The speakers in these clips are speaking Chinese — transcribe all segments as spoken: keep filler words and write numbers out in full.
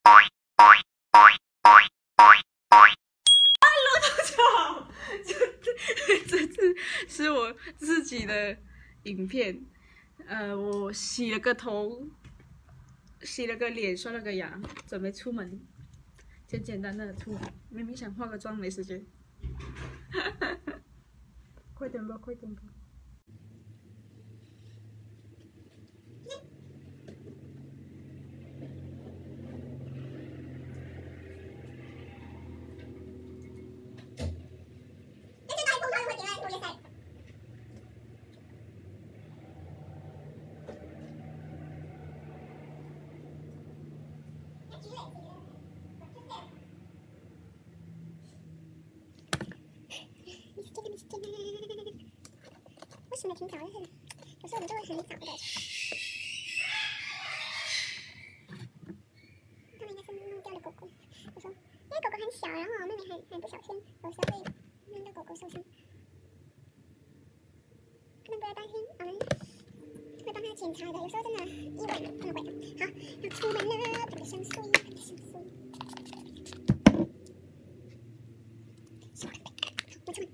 这次是我自己的影片，呃，我洗了个头，洗了个脸，刷了个牙，准备出门，简简单单的出门。明明想化个妆，没时间。快点吧，快点吧。 为什么挺早的？有时候我们就会很早的。他们应该是弄掉了狗狗。我说，因为狗狗很小，然后妹妹还还不小心，有时候会弄到狗狗受伤。他们不要担心，我们会帮他检查的。有时候真的意外的，真的会的。好，要出门了，拍个香水，拍个香水。我出门。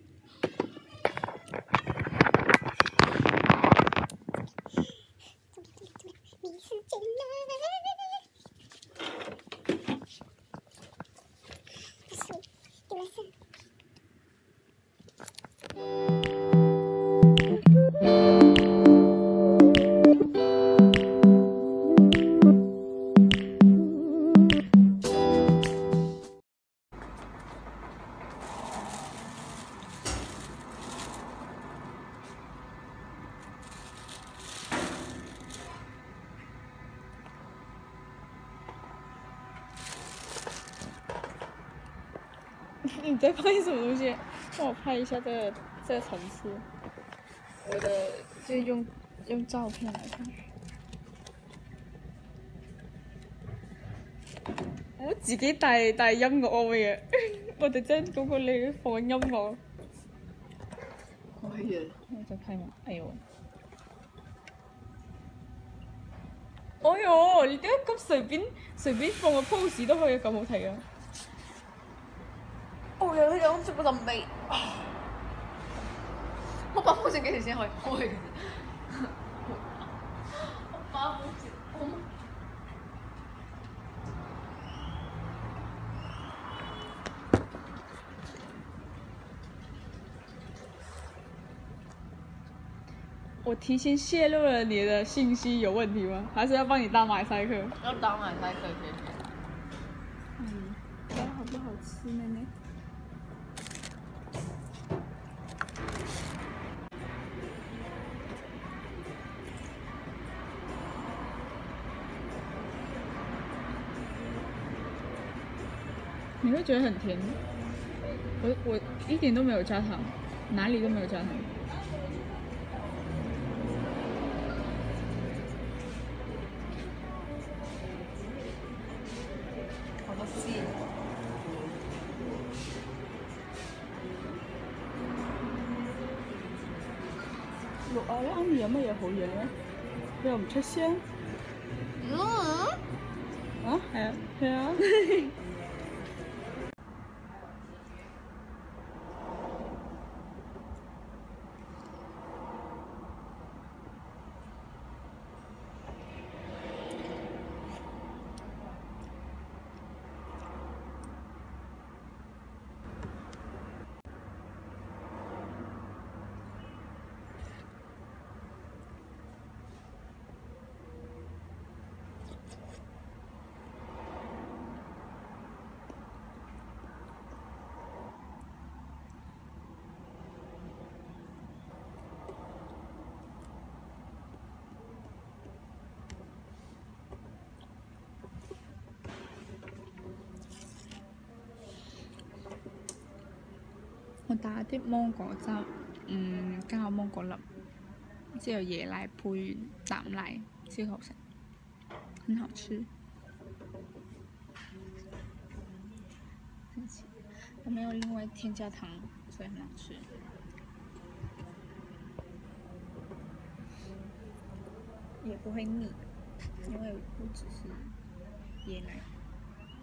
你在拍什么东西？帮我拍一下这个这个城市。我的就用用照片来看。我自己帶帶音樂嘅，我哋將嗰個你放音樂。可以啊。我在拍嗎？哎呦！哎呦！你點解咁隨便隨便放個 pose 都可以咁好睇啊？哦，有有出嗰陣味。我把風扇幾時先可以開嘅？我把風扇，我。我提前泄露了你的信息有问题吗？还是要帮你打马赛克？ 要打马赛克，谢谢。 嗯，不知道好不好吃呢呢？你会觉得很甜？我我一点都没有加糖，哪里都没有加糖。六啊一啱有乜嘢好嘢咧？佢又唔出聲。 嗯。 啊，係啊，係啊。我打啲芒果汁，嗯，加個芒果粒，之後椰奶配淡奶，超好食，很好吃。我沒有另外添加糖，所以很好吃。也不會膩，因為不只是椰奶。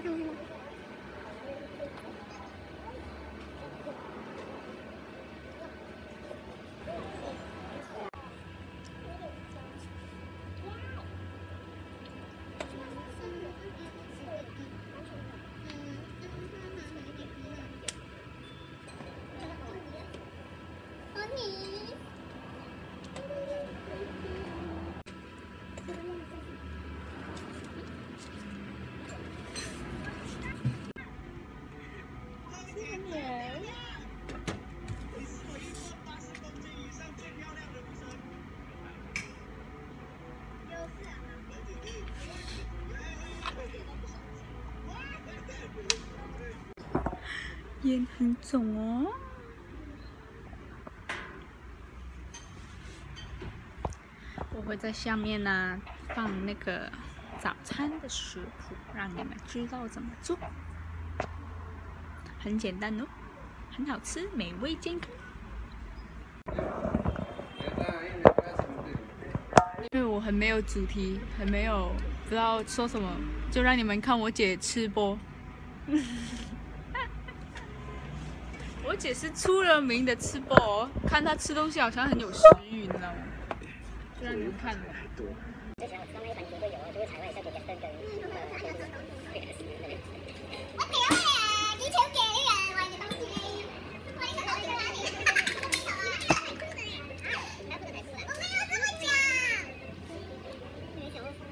看看吗？ 眼很肿哦。我会在下面呢放那个早餐的食谱，让你们知道怎么做。很简单哦，很好吃，美味健康。因为我很没有主题，很没有不知道说什么，就让你们看我姐吃播。我姐是出了名的吃播哦，看她吃东西好像很有食欲，你知道吗？就让你们看。 之前我知道那一版绝对有哦，就是台湾也在给跟跟跟呃，我屌啊！幾條嘅啊，為咗東西，我呢個攞去哪裡？我沒有這麼講。你想我？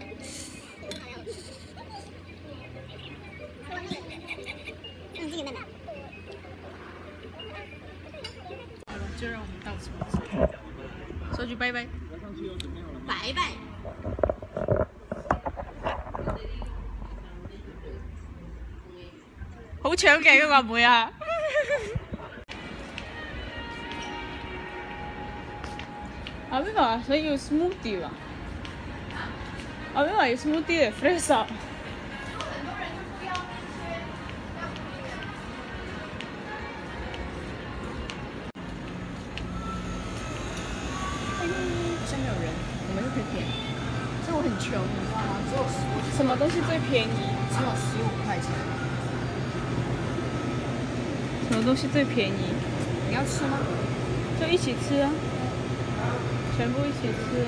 嗯，這個妹妹。 好了，就让我们到此为止，说句拜拜。拜拜。好搶嘅嗰個妹啊！阿邊話想要 smoothie 啊？阿邊話要 smoothie 嘅 fresh 啊！ 好像没有人，我们又可以点。所以我很穷，你知道吗？只有十， 什么东西最便宜？ 只有十五块钱。 什么东西最便宜？ 你要吃吗？ 就一起吃啊，全部一起吃。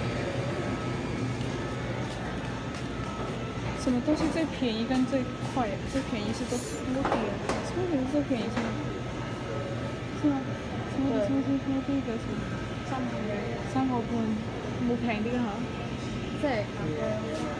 什么东西最便宜跟最快？最便宜是多 smoothie 啊 ，smoothie 是最便宜是吗？是吗？smoothie smoothie smoothie 嘅三毫半，三毫半，冇平啲嘅嚇。 即係咁。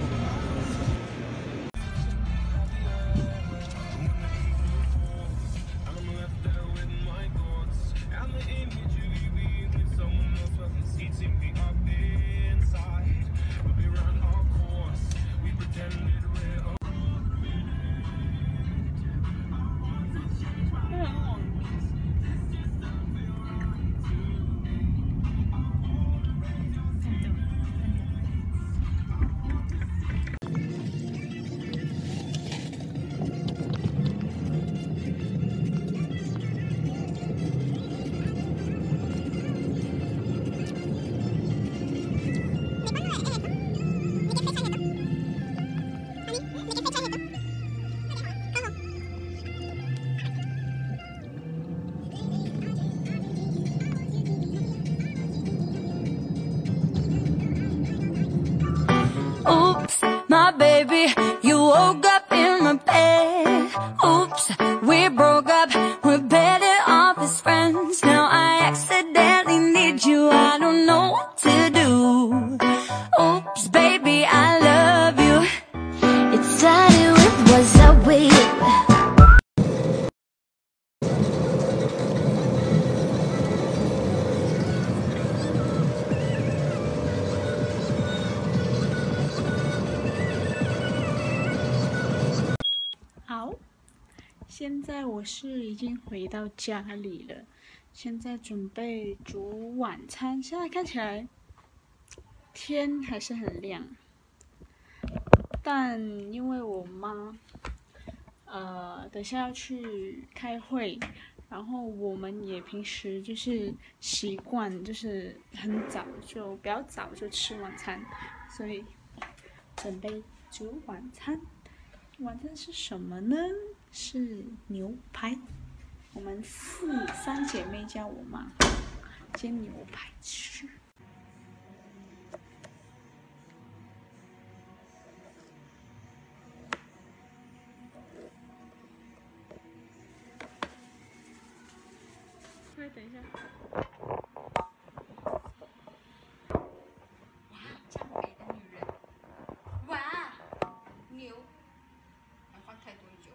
Oops, my baby, you woke up in my bed. Oops, we broke up, we're better off as friends. Now I accidentally need you, I don't know what to do. Oops, baby, I love you. It started with what's up with you. “好，现在我是已经回到家里了，现在准备煮晚餐。现在看起来天还是很亮，但因为我妈呃等下要去开会，然后我们也平时就是习惯就是很早就比较早就吃晚餐，所以准备煮晚餐。 晚餐是什么呢？是牛排。我们四三姐妹加我妈煎牛排吃。喂，等一下。 哇，这样美的女人，哇，牛，还放太多油。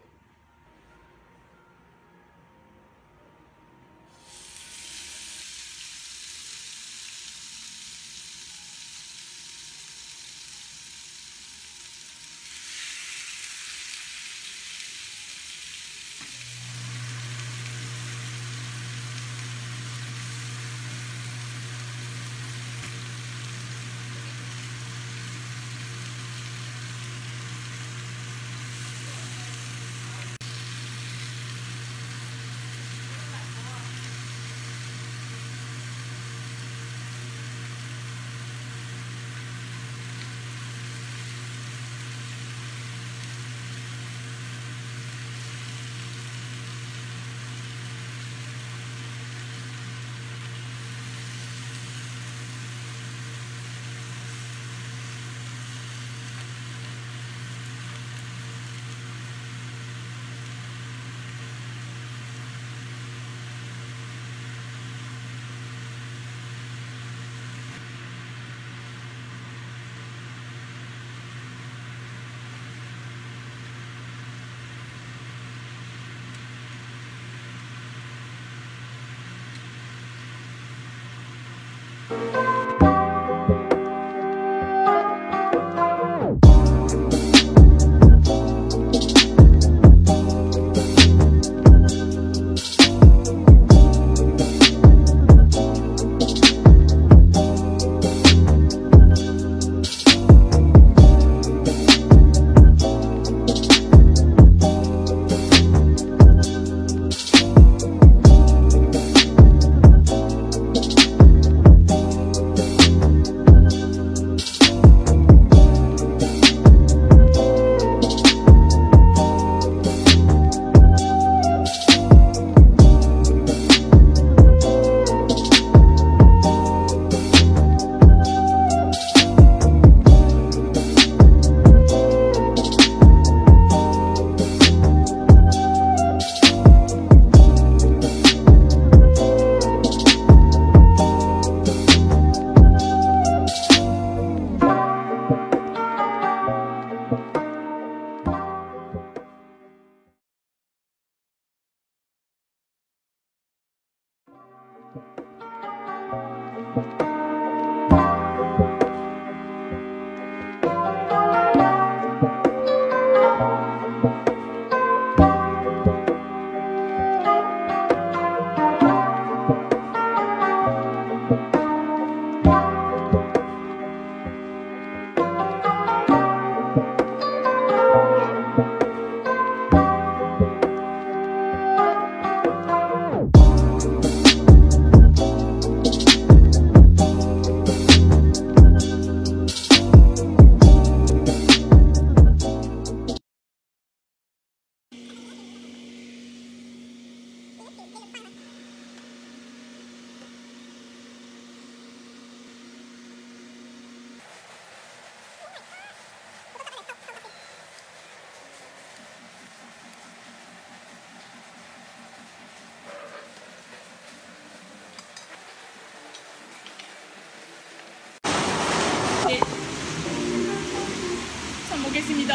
잘 먹겠습니다.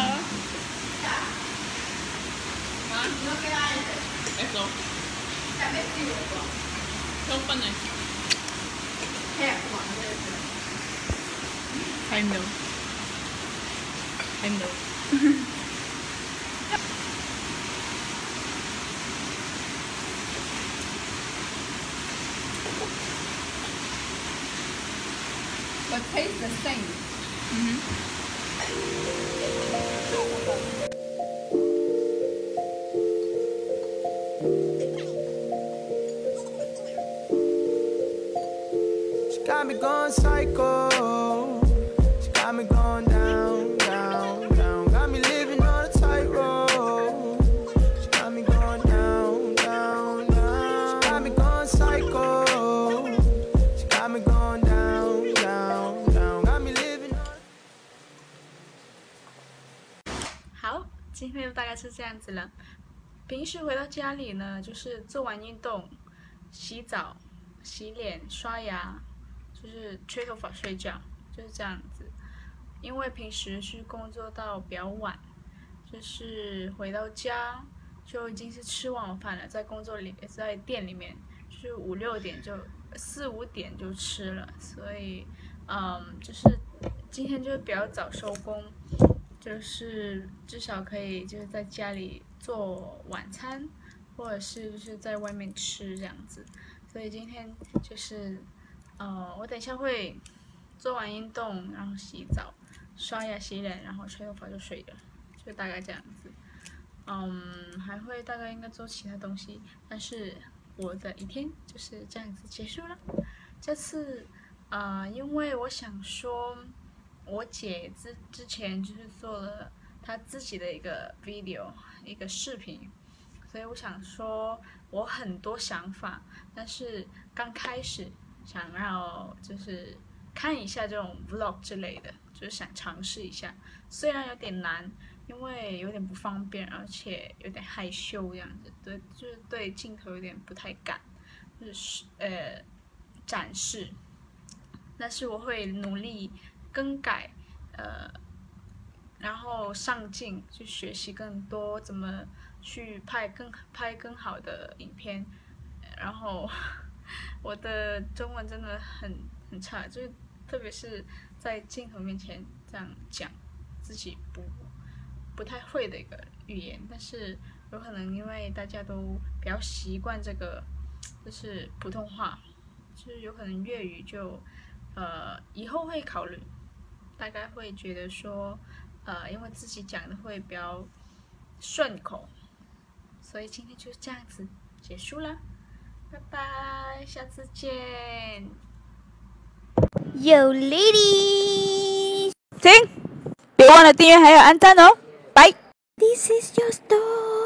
됐어. 배고팠네. 다 힘들어. 다 힘들어. But taste the same. Mm-hmm. Got me going psycho. She got me going down, down, down. Got me living on a tightrope. 天就大概是这样子了。平时回到家里呢，就是做完运动、洗澡、洗脸、刷牙，就是吹头发、睡觉，就是这样子。因为平时是工作到比较晚，就是回到家就已经是吃晚饭了，在工作里在店里面，就是五六点就四五点就吃了，所以嗯，就是今天就比较早收工。就是至少可以就是在家里做晚餐，或者是就是在外面吃这样子。所以今天就是呃，我等一下会做完运动，然后洗澡、刷牙、洗脸，然后吹头发就睡了，就大概这样子。嗯，还会大概应该做其他东西，但是我的一天就是这样子结束了。这次呃，因为我想说。我姐之之前就是做了她自己的一个 video 一个视频，所以我想说我很多想法，但是刚开始想要就是看一下这种 vlog 之类的，就是想尝试一下，虽然有点难，因为有点不方便，而且有点害羞这样子，对，就是对镜头有点不太敢，就是呃展示，但是我会努力。更改，呃，然后上镜去学习更多怎么去拍更拍更好的影片，然后我的中文真的很很差，就是特别是在镜头面前这样讲自己不不太会的一个语言，但是有可能因为大家都比较习惯这个就是普通话，就是有可能粤语就呃以后会考虑。大概会觉得说，呃，因为自己讲的会比较顺口，所以今天就这样子结束了，拜拜，下次见。 Yo ladies，停，别忘了订阅还有按赞哦，拜。This is your story。